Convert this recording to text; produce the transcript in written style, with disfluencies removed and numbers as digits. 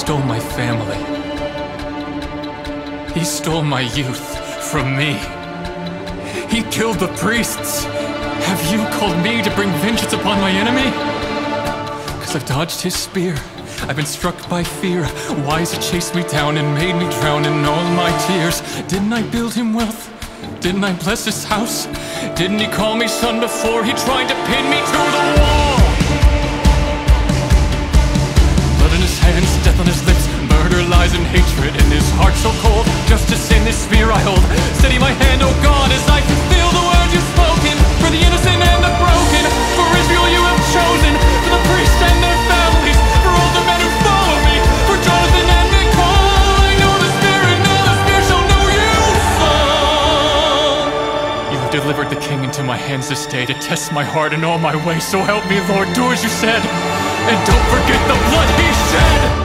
stole my family. He stole my youth from me. He killed the priests. Have you called me to bring vengeance upon my enemy? 'Cause I've dodged his spear. I've been struck by fear. Why has he chased me down and made me drown in all my tears? Didn't I build him wealth? Didn't I bless his house? Didn't he call me son before he tried to pin me to the wall? Blood in his hands, death on his lips, murder, lies, and hatred in his heart so cold. Justice in this spear I hold. Steady my hand, oh God, as I fulfill the words you've spoken. For the innocent and the broken, for Israel you have chosen. For the priests and their families, for all the men who follow me. For Jonathan and Nicole, I know the Spirit, now the Spirit shall know you, son. You have delivered the king into my hands this day to test my heart in all my ways. So help me, Lord, do as you said. And don't forget the blood he shed.